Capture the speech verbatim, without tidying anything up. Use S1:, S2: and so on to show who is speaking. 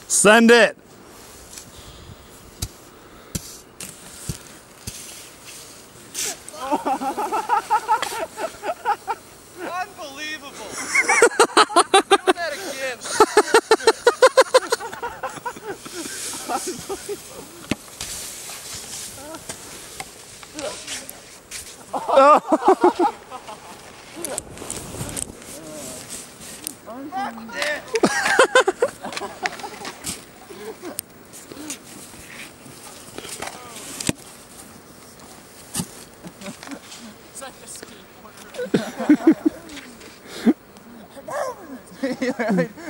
S1: Send it.
S2: Unbelievable. Do that again.
S3: It's like a skateboarder.